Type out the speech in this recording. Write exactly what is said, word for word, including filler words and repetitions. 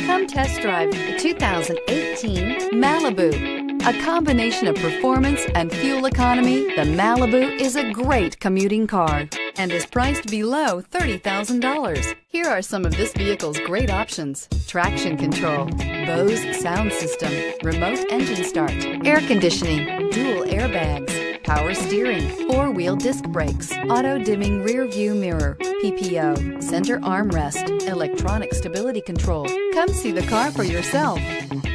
Come test drive the two thousand eighteen Malibu. A combination of performance and fuel economy, the Malibu is a great commuting car and is priced below thirty thousand dollars. Here are some of this vehicle's great options: traction control, Bose sound system, remote engine start, air conditioning, dual airbags, power steering, four-wheel disc brakes, auto-dimming rear view mirror, P P O, center armrest, electronic stability control. Come see the car for yourself.